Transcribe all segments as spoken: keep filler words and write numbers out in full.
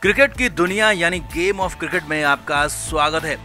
Cricket की दुनिया यानी गेम ऑफ क्रिकेट में आपका स्वागत है।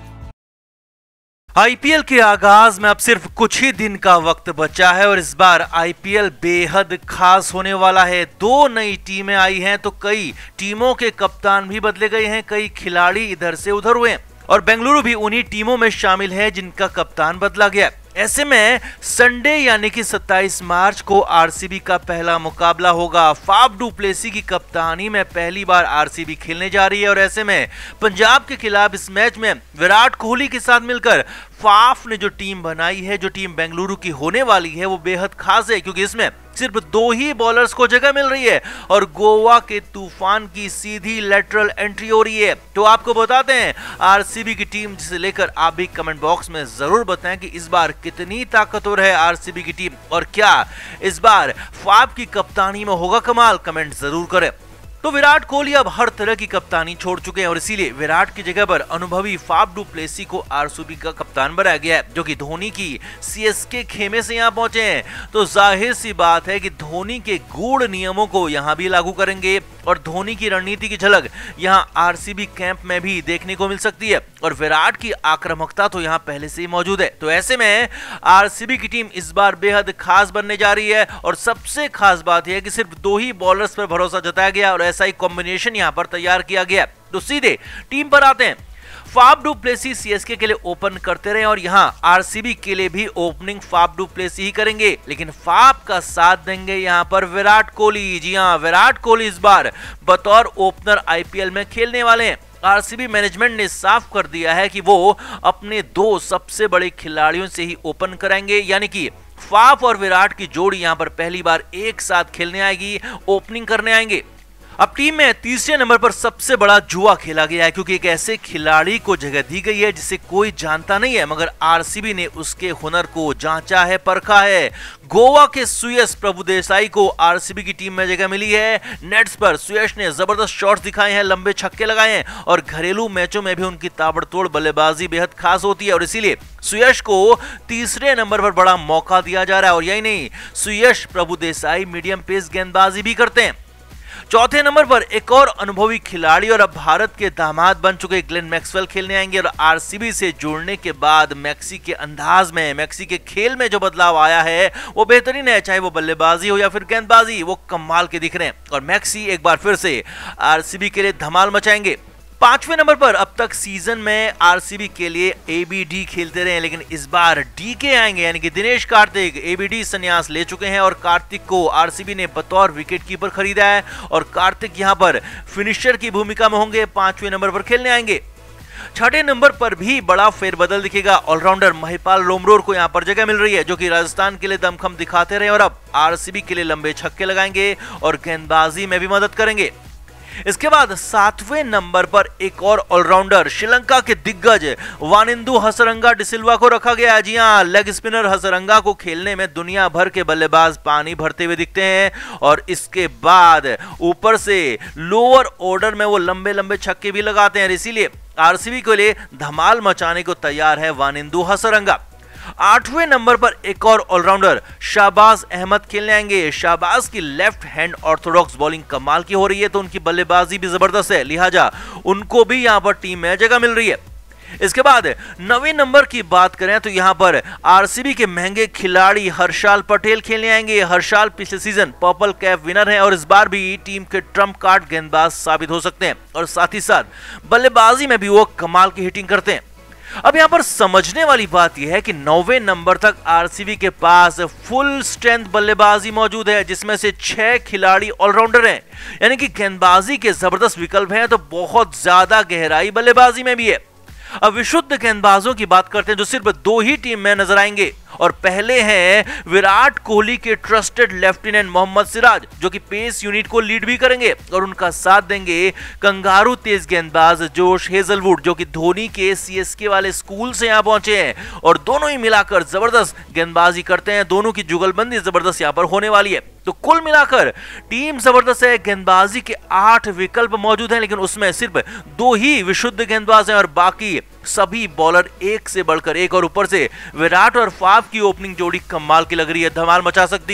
आईपीएल के आगाज में अब सिर्फ कुछ ही दिन का वक्त बचा है और इस बार आईपीएल बेहद खास होने वाला है। दो नई टीमें आई हैं तो कई टीमों के कप्तान भी बदले गए हैं, कई खिलाड़ी इधर से उधर हुए हैं और बेंगलुरु भी उन्हीं टीमों में शामिल है जिनका कप्तान बदला गया। ऐसे में संडे यानी कि सत्ताईस मार्च को आरसीबी का पहला मुकाबला होगा। फाफ डू प्लेसी की कप्तानी में पहली बार आरसीबी खेलने जा रही है और ऐसे में पंजाब के खिलाफ इस मैच में विराट कोहली के साथ मिलकर फाफ ने जो टीम बनाई है, जो टीम बेंगलुरु की होने वाली है, वो बेहद खास है क्योंकि इसमें सिर्फ दो ही बॉलर्स को जगह मिल रही है और गोवा के तूफान की सीधी लेटरल एंट्री हो रही है। तो आपको बताते हैं आरसीबी की टीम, जिसे लेकर आप भी कमेंट बॉक्स में जरूर बताएं कि इस बार कितनी ताकतवर है आरसीबी की टीम और क्या इस बार फाफ की कप्तानी में होगा कमाल। कमेंट जरूर करें। तो विराट कोहली अब हर तरह की कप्तानी छोड़ चुके हैं और इसीलिए विराट की जगह पर अनुभवी फाफ डू प्लेसी को आरसीबी का कप्तान बनाया गया है, जो कि धोनी की सीएसके खेमे से यहां पहुंचे हैं। तो जाहिर सी बात है कि धोनी के गूढ़ नियमों को यहां भी लागू करेंगे और धोनी की रणनीति की झलक यहां आरसीबी कैंप में भी देखने को मिल सकती है और विराट की आक्रामकता तो यहां पहले से ही मौजूद है। तो ऐसे में आरसीबी की टीम इस बार बेहद खास बनने जा रही है और सबसे खास बात यह है कि सिर्फ दो ही बॉलर्स पर भरोसा जताया गया और ऐसा ही कॉम्बिनेशन यहां पर तैयार किया गया। तो सीधे टीम पर आते हैं। फाफ डू प्लेसी सीएसके के लिए ओपन करते रहे और यहां आरसीबी के लिए भी ओपनिंग फाफ डू प्लेसी ही करेंगे, लेकिन फाफ का साथ देंगे यहां पर विराट कोहली। जी हां, विराट कोहली इस बार बतौर ओपनर आईपीएल में खेलने वाले हैं। आरसीबी मैनेजमेंट ने साफ कर दिया है कि वो अपने दो सबसे बड़े खिलाड़ियों से ही ओपन कराएंगे, यानी कि फाफ और विराट की जोड़ी यहां पर पहली बार एक साथ खेलने आएगी, ओपनिंग करने आएंगे। अब टीम में तीसरे नंबर पर सबसे बड़ा जुआ खेला गया है क्योंकि एक ऐसे खिलाड़ी को जगह दी गई है जिसे कोई जानता नहीं है, मगर आरसीबी ने उसके हुनर को जांचा है, परखा है। गोवा के सुयश प्रभुदेसाई को आरसीबी की टीम में जगह मिली है। नेट्स पर सुयश ने जबरदस्त शॉट्स दिखाए हैं, लंबे छक्के लगाए हैं और घरेलू मैचों में भी उनकी ताबड़तोड़ बल्लेबाजी बेहद खास होती है और इसीलिए सुयश को तीसरे नंबर पर बड़ा मौका दिया जा रहा है। और यही नहीं, सुयश प्रभुदेसाई मीडियम पेस गेंदबाजी भी करते हैं। चौथे नंबर पर एक और अनुभवी खिलाड़ी और अब भारत के दामाद बन चुके ग्लेन मैक्सवेल खेलने आएंगे और आरसीबी से जुड़ने के बाद मैक्सी के अंदाज में, मैक्सी के खेल में जो बदलाव आया है वो बेहतरीन है। चाहे वो बल्लेबाजी हो या फिर गेंदबाजी, वो कमाल के दिख रहे हैं और मैक्सी एक बार फिर से आरसीबी के लिए धमाल मचाएंगे। पांचवें नंबर पर अब तक सीजन में आरसीबी के लिए एबीडी खेलते रहे, लेकिन इस बार डीके आएंगे, यानी कि दिनेश कार्तिक। एबीडी संन्यास ले चुके हैं और कार्तिक को आरसीबी ने बतौर विकेटकीपर खरीदा है और कार्तिक यहां पर फिनिशर की भूमिका में होंगे, पांचवें नंबर पर खेलने आएंगे। छठे नंबर पर भी बड़ा फेरबदल दिखेगा। ऑलराउंडर महिपाल लोमरोर को यहां पर जगह मिल रही है, जो कि राजस्थान के लिए दमखम दिखाते रहे और अब आरसीबी के लिए लंबे छक्के लगाएंगे और गेंदबाजी में भी मदद करेंगे। इसके बाद सातवें नंबर पर एक और ऑलराउंडर श्रीलंका के दिग्गज वानिंदु हसरंगा डिसिल्वा को रखा गया है। जी हां, लेग स्पिनर हसरंगा को खेलने में दुनिया भर के बल्लेबाज पानी भरते हुए दिखते हैं और इसके बाद ऊपर से लोअर ऑर्डर में वो लंबे लंबे छक्के भी लगाते हैं, इसीलिए आरसीबी के लिए धमाल मचाने को तैयार है वानिंदु हसरंगा। आठवें नंबर पर एक और ऑलराउंडर शाहबाज अहमद खेलने आएंगे। शाहबाज की लेफ्ट हैंड ऑर्थोडॉक्स बॉलिंग कमाल की हो रही है तो उनकी बल्लेबाजी भी जबरदस्त है, लिहाजा उनको भी यहां पर टीम में जगह मिल रही है। इसके बाद नवे नंबर की बात करें तो यहां पर आरसीबी के महंगे खिलाड़ी हर्षाल पटेल खेलने आएंगे। हर्षाल पिछले सीजन पर्पल कैप विनर है और इस बार भी टीम के ट्रम्प कार्ड गेंदबाज साबित हो सकते हैं और साथ ही साथ बल्लेबाजी में भी वो कमाल की हिटिंग करते हैं। अब यहां पर समझने वाली बात यह है कि नौवें नंबर तक आरसीबी के पास फुल स्ट्रेंथ बल्लेबाजी मौजूद है, जिसमें से छह खिलाड़ी ऑलराउंडर हैं, यानी कि गेंदबाजी के जबरदस्त विकल्प हैं तो बहुत ज्यादा गहराई बल्लेबाजी में भी है। अब विशुद्ध गेंदबाजों की बात करते हैं जो सिर्फ दो ही टीम में नजर आएंगे और पहले हैं विराट कोहली के ट्रस्टेड लेफ्टिनेंट मोहम्मद सिराज, जो कि पेस यूनिट को लीड भी करेंगे और उनका साथ देंगे कंगारू तेज गेंदबाज जोश हेजलवुड, जो कि धोनी के सीएसके वाले स्कूल से यहां पहुंचे हैं और दोनों ही मिलाकर जबरदस्त गेंदबाजी करते हैं। दोनों की जुगलबंदी जबरदस्त यहां पर होने वाली है। तो कुल मिलाकर टीम जबरदस्त है। गेंदबाजी के आठ विकल्प मौजूद हैं, लेकिन उसमें सिर्फ दो ही विशुद्ध गेंदबाज हैं और बाकी सभी बॉलर एक से बढ़कर एक और ऊपर से विराट और फाफ की ओपनिंग जोड़ी कमाल की लग रही है, धमाल मचा सकती है।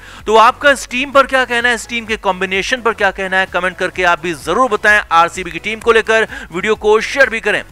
तो आपका इस टीम पर क्या कहना है, इस टीम के कॉम्बिनेशन पर क्या कहना है, कमेंट करके आप भी जरूर बताएं। आरसीबी की टीम को लेकर वीडियो को शेयर भी करें।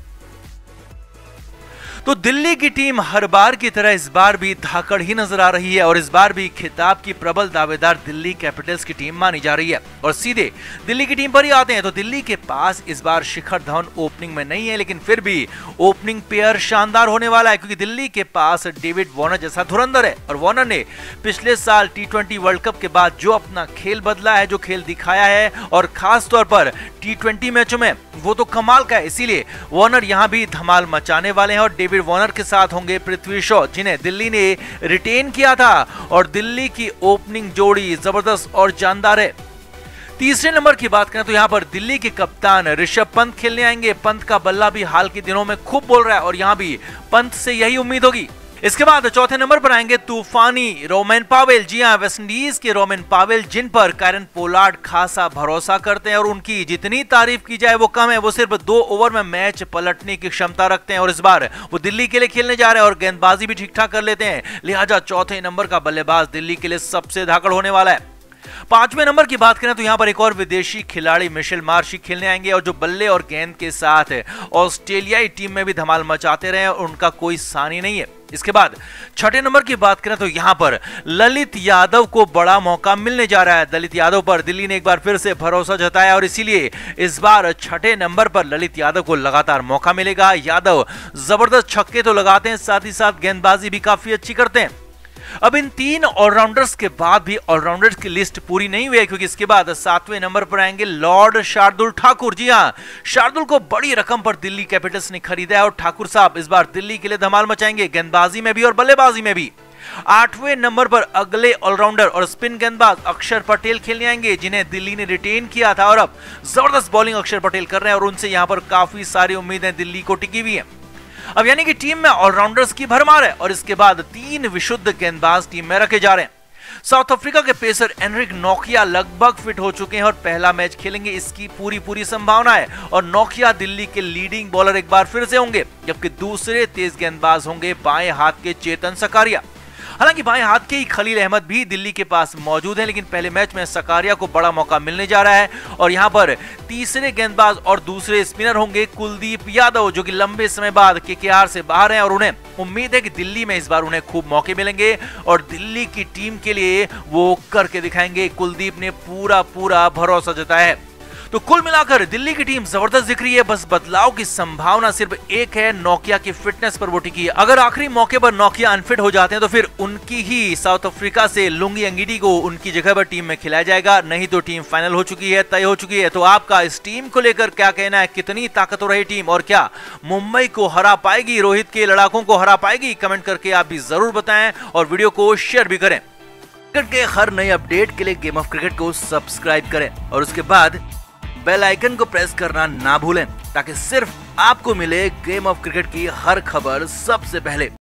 तो दिल्ली की टीम हर बार की तरह इस बार भी धाकड़ ही नजर आ रही है और इस बार भी खिताब की प्रबल दावेदार दिल्ली कैपिटल्स की टीम मानी जा रही है। और सीधे दिल्ली की टीम पर ही आते हैं तो दिल्ली के पास इस बार शिखर धवन ओपनिंग में नहीं है, लेकिन फिर भी ओपनिंग पेयर शानदार होने वाला है, क्योंकि दिल्ली के पास डेविड वार्नर जैसा धुरंधर है। और वार्नर ने पिछले साल टी ट्वेंटी वर्ल्ड कप के बाद जो अपना खेल बदला है, जो खेल दिखाया है, और खास तौर पर टी ट्वेंटी मैचों में, वो तो कमाल का है। इसीलिए वार्नर यहां भी धमाल मचाने वाले हैं और डेविड वार्नर के साथ होंगे पृथ्वी शॉ, जिन्हें दिल्ली ने रिटेन किया था। और दिल्ली की ओपनिंग जोड़ी जबरदस्त और जानदार है। तीसरे नंबर की बात करें तो यहां पर दिल्ली के कप्तान ऋषभ पंत खेलने आएंगे। पंत का बल्ला भी हाल के दिनों में खूब बोल रहा है और यहां भी पंत से यही उम्मीद होगी। इसके बाद चौथे नंबर पर आएंगे तूफानी रोमेन पावेल। जी हां, वेस्टइंडीज के रोमेन पावेल, जिन पर कैरन पोलार्ड खासा भरोसा करते हैं और उनकी जितनी तारीफ की जाए वो कम है। वो सिर्फ दो ओवर में मैच पलटने की क्षमता रखते हैं और इस बार वो दिल्ली के लिए खेलने जा रहे हैं और गेंदबाजी भी ठीक ठाक कर लेते हैं। लिहाजा चौथे नंबर का बल्लेबाज दिल्ली के लिए सबसे धाकड़ होने वाला है। पांचवें नंबर की बात करें तो यहां पर एक और विदेशी खिलाड़ी मिशेल मार्शी खेलने आएंगे और जो बल्ले और गेंद के साथ ऑस्ट्रेलियाई टीम में भी धमाल मचाते रहे और उनका कोई सानी नहीं है। इसके बाद छठे नंबर की बात करें तो यहां पर ललित यादव को बड़ा मौका मिलने जा रहा है। ललित यादव पर दिल्ली ने एक बार फिर से भरोसा जताया और इसीलिए इस बार छठे नंबर पर ललित यादव को लगातार मौका मिलेगा। यादव जबरदस्त छक्के तो लगाते हैं, साथ ही साथ गेंदबाजी भी काफी अच्छी करते हैं। अब इन तीन ऑलराउंडर्स के बाद भी ऑलराउंडर्स की लिस्ट पूरी नहीं हुई है, क्योंकि इसके बाद सातवें नंबर पर आएंगे लॉर्ड शार्दुल ठाकुर। जी हां, शार्दुल को बड़ी रकम पर दिल्ली कैपिटल्स ने खरीदा है और ठाकुर साहब इस बार दिल्ली के लिए धमाल मचाएंगे, गेंदबाजी में भी और बल्लेबाजी में भी। आठवें नंबर पर अगले ऑलराउंडर और स्पिन गेंदबाज अक्षर पटेल खेलने आएंगे, जिन्हें दिल्ली ने रिटेन किया था और अब जबरदस्त बॉलिंग अक्षर पटेल कर रहे हैं और उनसे यहां पर काफी सारी उम्मीदें दिल्ली को टिकी हुई है। अब यानी कि टीम में ऑलराउंडर्स की भरमार है और इसके बाद तीन विशुद्ध गेंदबाज टीम में रखे जा रहे हैं। साउथ अफ्रीका के पेसर एनरिक नोकिया लगभग फिट हो चुके हैं और पहला मैच खेलेंगे, इसकी पूरी पूरी संभावना है। और नोकिया दिल्ली के लीडिंग बॉलर एक बार फिर से होंगे, जबकि दूसरे तेज गेंदबाज होंगे बाएं हाथ के चेतन सकारिया। हालांकि बाएं हाथ के ही खलील अहमद भी दिल्ली के पास मौजूद है, लेकिन पहले मैच में सकारिया को बड़ा मौका मिलने जा रहा है। और यहां पर तीसरे गेंदबाज और दूसरे स्पिनर होंगे कुलदीप यादव, जो कि लंबे समय बाद केकेआर से बाहर हैं और उन्हें उम्मीद है कि दिल्ली में इस बार उन्हें खूब मौके मिलेंगे और दिल्ली की टीम के लिए वो करके दिखाएंगे। कुलदीप ने पूरा पूरा भरोसा जताया है। तो कुल मिलाकर दिल्ली की टीम जबरदस्त दिख रही है, बस बदलाव की संभावना सिर्फ एक है, नोकिया की फिटनेस पर वो टिकी है। अगर आखिरी मौके पर नोकिया अनफिट हो जाते हैं तो फिर उनकी ही साउथ अफ्रीका से लुंगी अंगीडी को उनकी जगह पर टीम में खिलाया जाएगा, नहीं तो टीम फाइनल हो चुकी है, तय हो चुकी है। तो आपका इस टीम को लेकर क्या कहना है, कितनी ताकतवर है टीम और क्या मुंबई को हरा पाएगी, रोहित के लड़ाकों को हरा पाएगी? कमेंट करके आप भी जरूर बताएं और वीडियो को शेयर भी करें। क्रिकेट के हर नए अपडेट के लिए गेम ऑफ क्रिकेट को सब्सक्राइब करें और उसके बाद बेल आइकन को प्रेस करना ना भूलें, ताकि सिर्फ आपको मिले गेम ऑफ क्रिकेट की हर खबर सबसे पहले।